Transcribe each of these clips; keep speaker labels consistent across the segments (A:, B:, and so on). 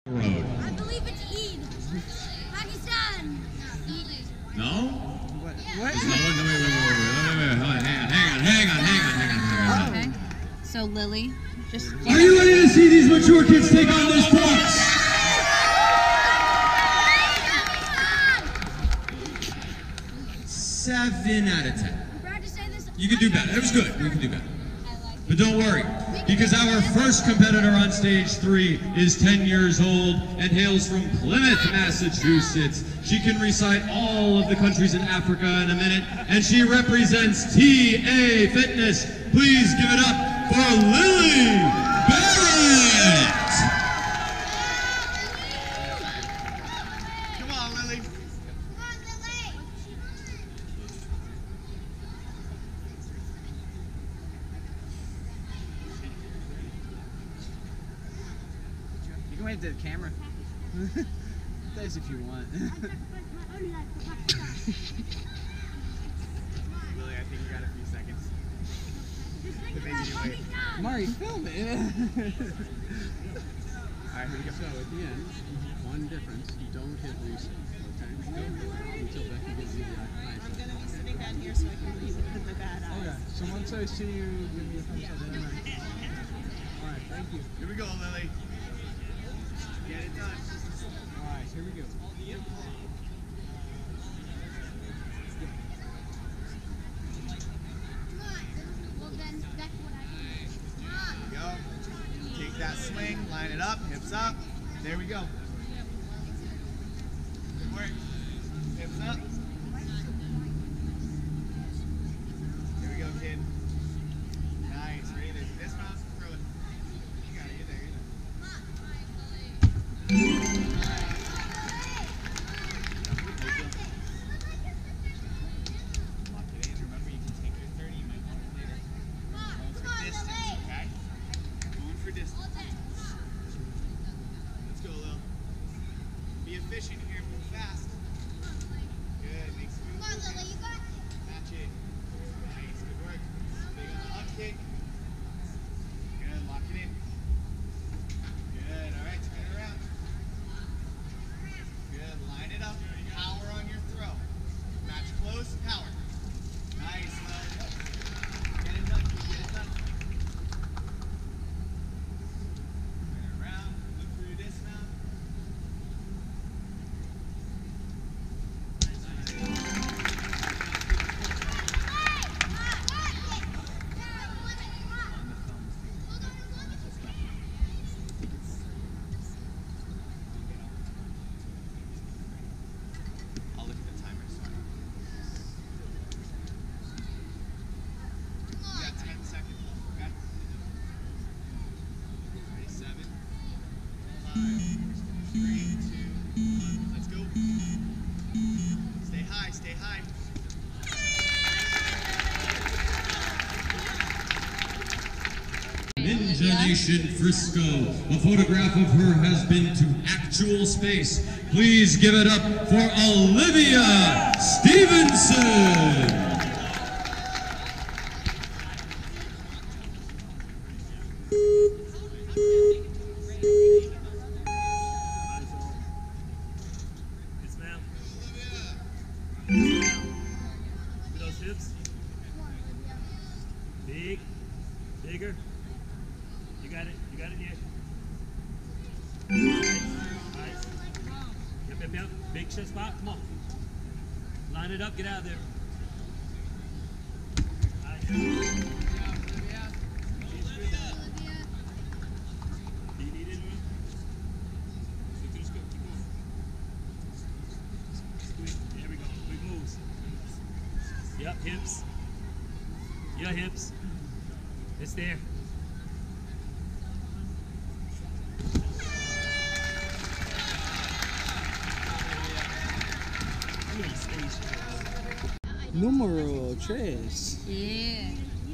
A: Road.
B: I believe it's Eid. Pakistan.
A: No?
C: What?
A: There's no one. Wait. Hang on.
D: Okay. So Lily, just.
E: Are you ready to see these mature kids take on this box?
A: Seven out of 10.
B: I'm proud to say this.
A: You can do better. It was good. You can do better. But don't worry, because our first competitor on stage 3 is 10 years old and hails from Plymouth, Massachusetts. She can recite all of the countries in Africa in a minute, and she represents TA Fitness. Please give it up for Lily Barrett!
C: Come on, Lily. You can wave to the camera. This if you want. Lily, I think you got a few seconds. Mari, film it. Alright, here we go.
F: So at the end, one difference, don't hit reset, okay? Don't until Becky gives you the eye.
G: I'm going to be sitting down here so I can leave with the bad eyes.
F: Okay, so once I see you, give me a thumbs up. Alright, thank you.
C: Here we go, Lily. Get it done.
F: Alright, here we go.
C: Go. Take that swing, line it up, hips up. There we go. Good work. Hips up. Here we go, kid. Nice. Ready to dismount, throw it. You got it. You're there. Lock it in. Remember, you can take your 30. You might want it later. Going for distance, okay? Going for distance. Let's go, Lil. Be efficient here. Move fast. Good. Make some moves. Match it. Nice. Good work. Big on the up kick. Good. Lock it in. Good. All right. Turn it around. Good. Line it up. Power on your throw. Match close. Power. Nice, Lil. Get it done. Get it done. Turn it around. Look through your dismount. I'll look at the timer. Sorry. You got 10 seconds left, okay? Ready, 7, 5, 3, 2, 1. Let's go. Stay high, stay high.
A: Ninja Nation Frisco. A photograph of her has been to actual space. Please give it up for Olivia Stevenson.
H: Yes, ma'am. With those hips. Big. Bigger. You got it. You got it, yeah. Nice. Yep. Big chest spot. Come on. Line it up. Get out of there. Nice. You need it, man? Stick to the scoop. Keep going. Squeeze. There we go. Quick moves. Yep. Hips. Your hips. It's there.
F: Numero 3.
D: Yeah.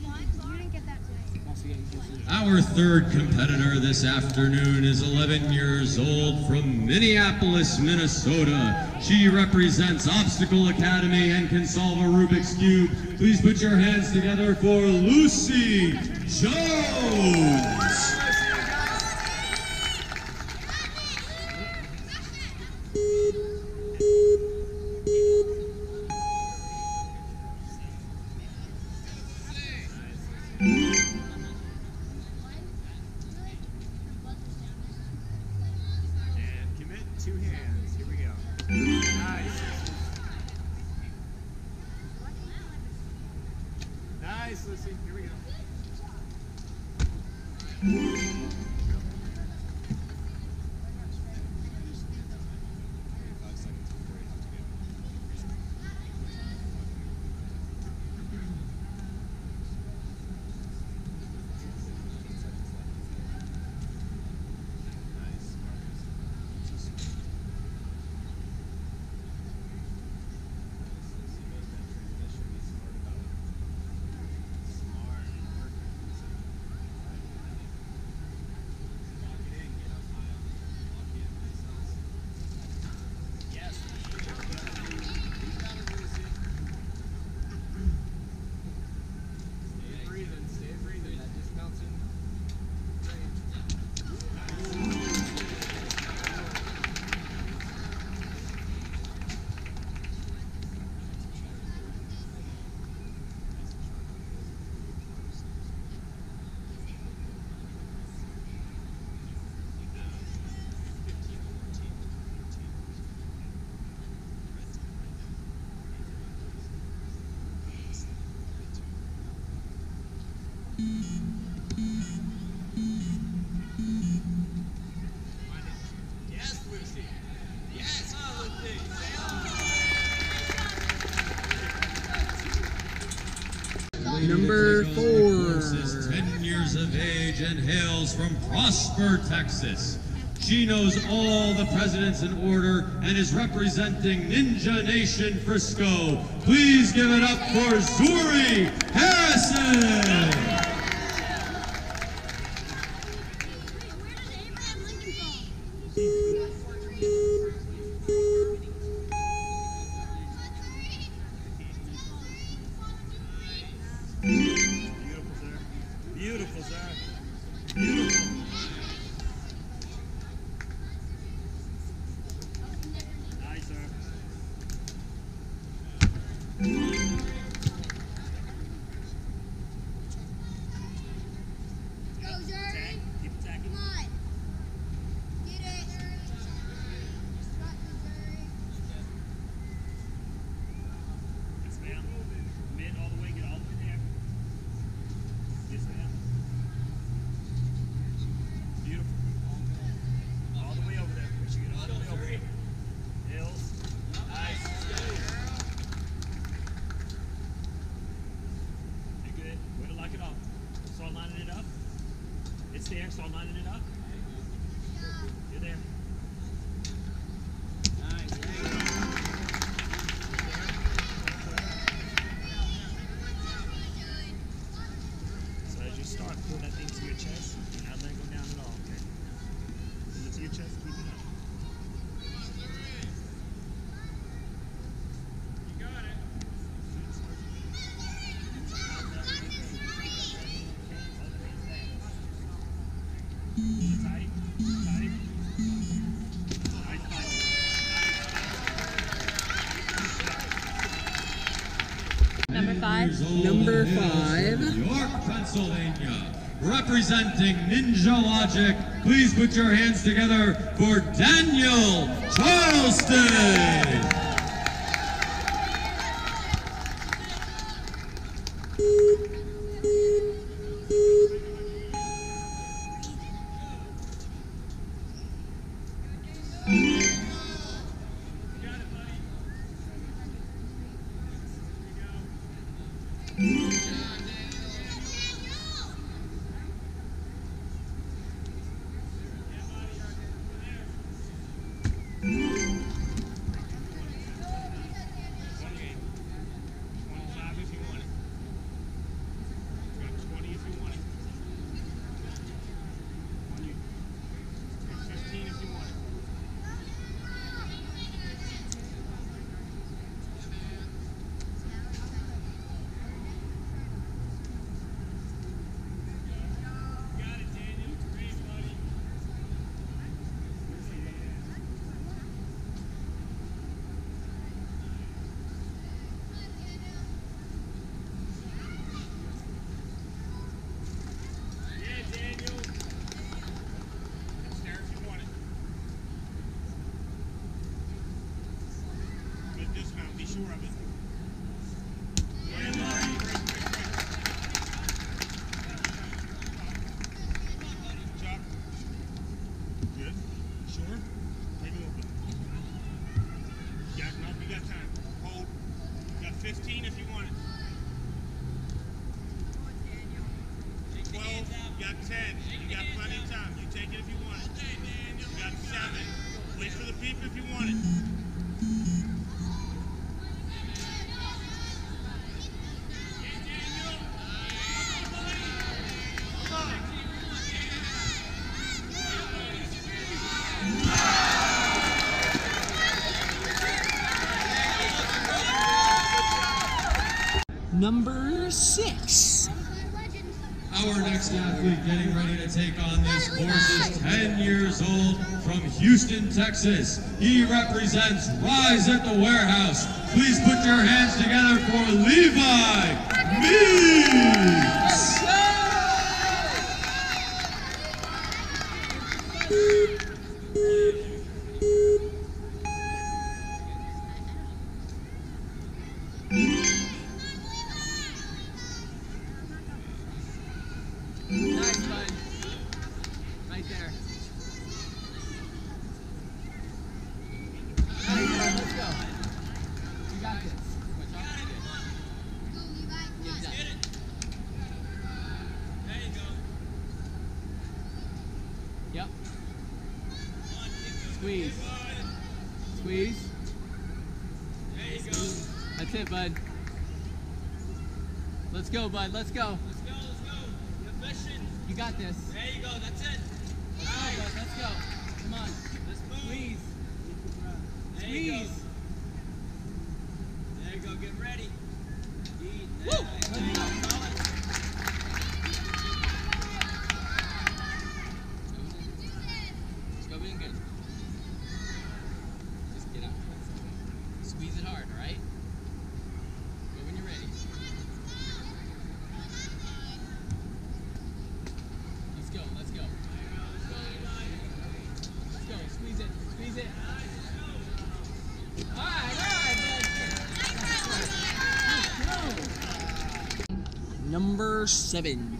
A: Our third competitor this afternoon is 11 years old from Minneapolis, Minnesota. She represents Obstacle Academy and can solve a Rubik's Cube. Please put your hands together for Lucy Jones.
C: 2 hands. Here we go. Nice. Nice, Lucy. Here we go. Yes, Lucy. Yes, Lucy.
F: Number 4.
A: Is 10 years of age and hails from Prosper, Texas. She knows all the presidents in order and is representing Ninja Nation Frisco. Please give it up for Zuri Harrison.
B: Where does Abraham Lincoln fall?
H: Beautiful, sir. Beautiful, sir. Beautiful. Nice, sir.
B: Go, Zuri.
H: Attack. Keep attacking.
B: Come on. Get it. Got you, Zuri.
H: Yes, ma'am. Mid all the way. Get all the way there. Yes, ma'am. Beautiful. All the way over there. Make sure you get all the way over there. Hills. Nice. You're good. Way to lock it off. Start lining it up. It's there. Start lining it up. You're there. So as you start, pull that thing to your chest. Do not let it go down at all, okay? Pull it to your chest, keep it up. You got it. Tight, tight. Tight, tight.
D: Number 5.
F: Number
A: Hails
F: 5.
A: from York, Pennsylvania. Representing Ninja Logic, please put your hands together for Daniel Charleston.
C: One game. 25 if you want it. You got 20 if you want it. One you. You got 15 if you want it.
H: sure of it. Chuck. Good. Sure. Take a little bit. You got time. Hold. You got 15 if you want it. 12. You got 10. You got plenty of time. You take it if you want it. You got 7. Wait for the beep if you want it.
F: Number 6.
A: Our next athlete getting ready to take on this course is 10 years old from Houston, Texas. He represents Rise at the Warehouse. Please put your hands together for Levi Meeks.
F: Nice, bud. Right there. Nice, bud. Let's go. You got this. Get it. There you go. Yep. Squeeze. Squeeze. There you go. That's it, bud. Let's go, bud. Let's go. Let's go. You got this. There you go. That's it. Let's go, bud. Let's go. Come on. Let's move. Squeeze. Squeeze. There you go. Get ready. Woo! Let's go. Let's go being good. Just get out. Squeeze it hard, all right? Go when you're ready. Let's go. Let's go. Let's go. Squeeze it. Squeeze it. All right, bud. Let's go. Number 7.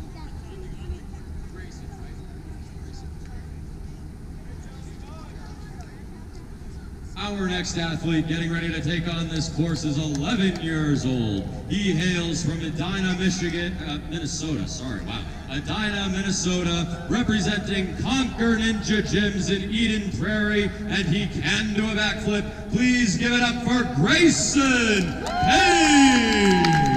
A: Our next athlete getting ready to take on this course is 11 years old. He hails from Edina, Minnesota. Sorry, wow. Edina, Minnesota, representing Conquer Ninja Gyms in Eden Prairie, and he can do a backflip. Please give it up for Grayson Payne.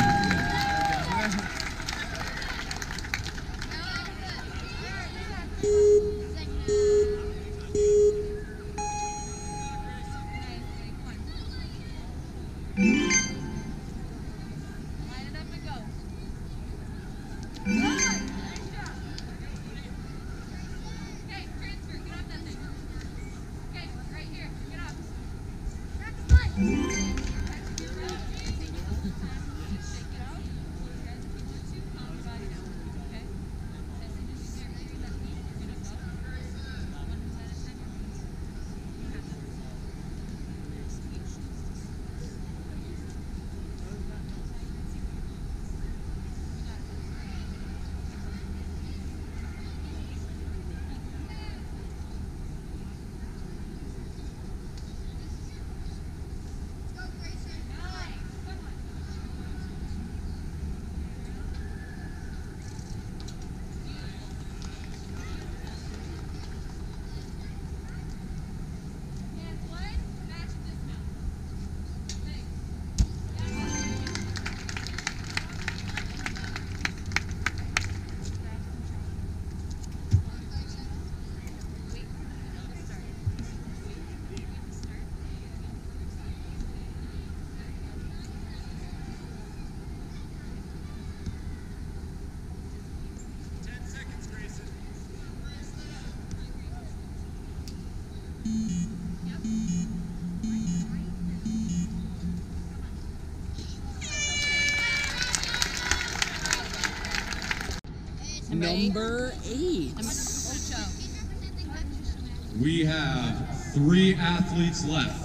F: Number 8.
A: We have 3 athletes left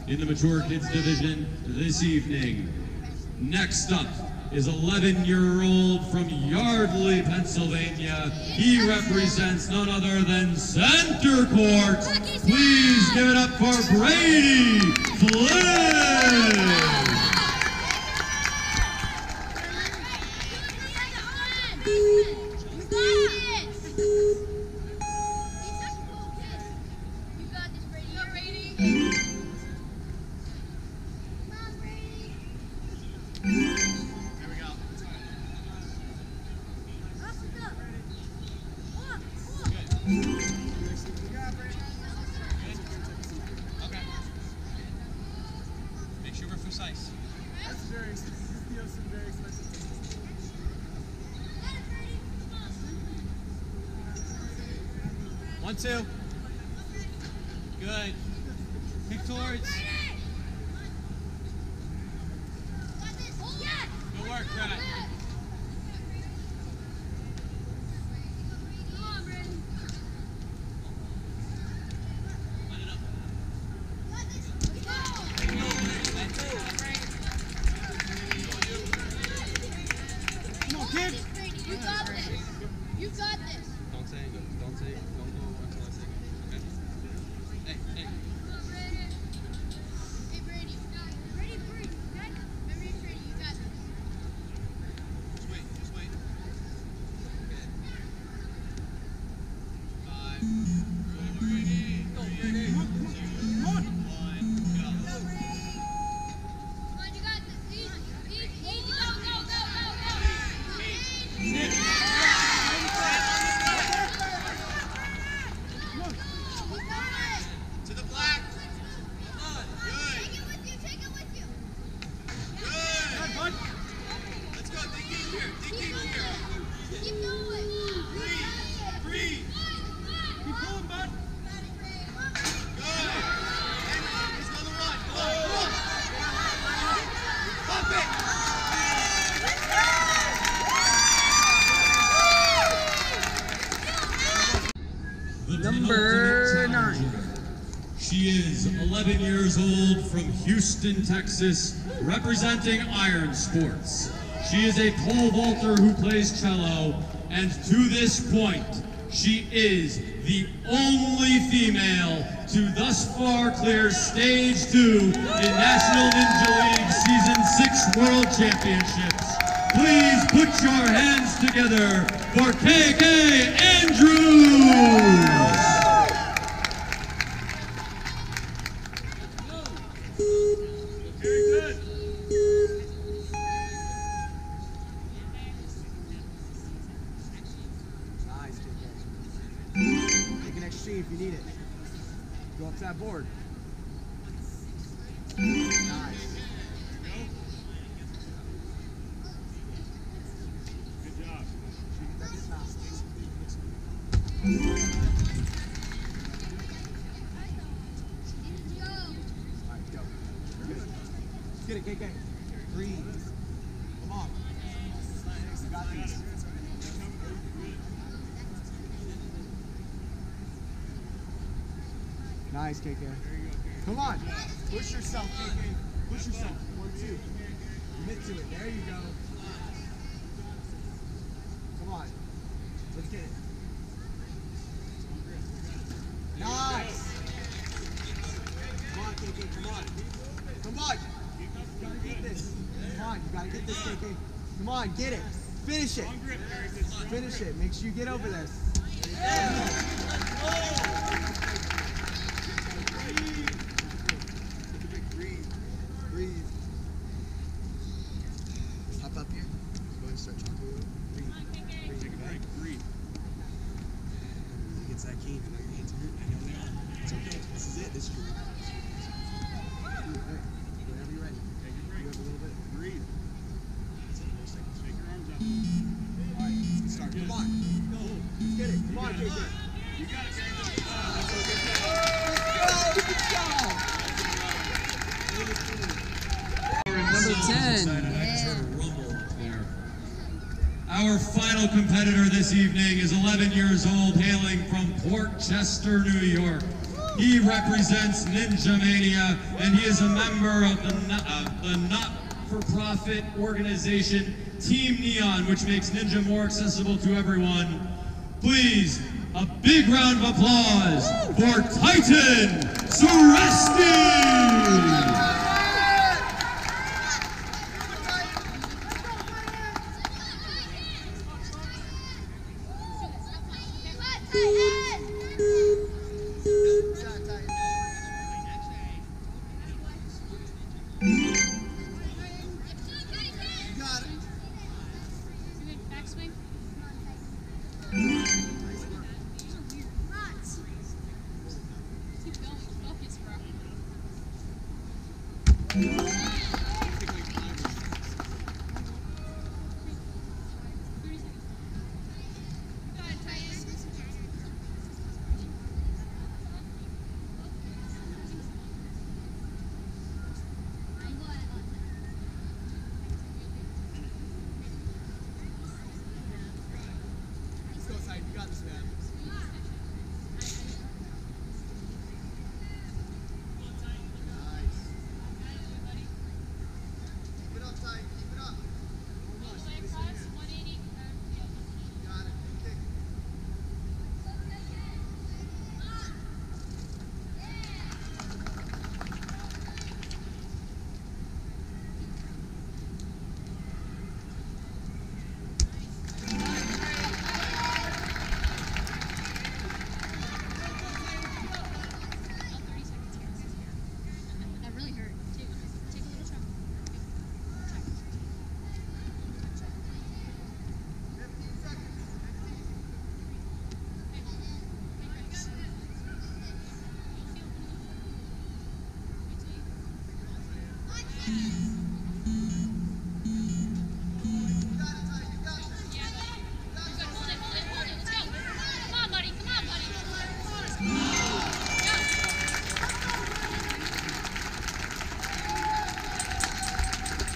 A: in the mature kids division this evening. Next up is 11-year-old from Yardley, Pennsylvania. He represents none other than Center Court. Please give it up for Brady Flynn.
F: Make sure we're precise.
C: That's very expensive.
F: 1, 2. Good. Pick towards. Good work, Brad.
B: You got this. You got this.
F: Don't say it. Don't say it. Don't go until I say it. Okay? Hey, hey.
B: Hey, Brady. Brady, breathe. Okay? Remember your training. You got this.
F: Just wait. Just wait. Okay. 5. Go, Brady. Go, Brady. 2, 1, go.
B: Come on, you got this. Easy. Easy. Go, go, go, go, go.
H: To the black.
B: Take it with you. Take it with you.
H: Good. Let's go. Dig deep here. Dig deep here.
B: Keep going.
H: Breathe.
B: Keep pulling, bud.
H: Good. And there's another one. Come on. Pump it.
A: Number 9. She is 11 years old from Houston, Texas, representing Iron Sports. She is a pole vaulter who plays cello, and to this point, she is the only female to thus far clear stage 2 in National Ninja League Season 6 World Championships. Please put your hands together for KK Andrews!
H: Very good.
C: Nice, KK. Take an XG if you need it. Go up to that board. Nice.
H: Good job.
C: Alright, go. Good. Let's get it, KK. Breathe. Come on. You got these. Nice, KK. Come on. Push yourself, KK. Push yourself. 1, 2. Commit to it. There you go. Come on. Let's get it. Nice. Come on, KK. Come on. Come on. You gotta get this. Come on. You gotta get this, KK. Come on. Get it. Finish it. Finish it. Make sure you get over this. Breathe. Breathe. Hop up here. Go ahead and start talking a little. Breathe.
H: Take a break. Breathe.
C: He gets that key. I know your hands hurt. I know they are. It's okay. This is it. This is your. Whenever you're ready.
H: Take a break.
C: You have a little bit.
H: Breathe.
C: That's it. 4 seconds.
H: Take your arms up.
C: All right. Let's start. Come on. Let's get it. Come on, KK.
H: You got it, Kevin.
C: Good job.
A: Number 10. Our final competitor this evening is 11 years old, hailing from Port Chester, New York. He represents Ninja Mania, and he is a member of the not-for-profit organization Team Neon, which makes Ninja more accessible to everyone. Please, a big round of applause for Titan Saresky!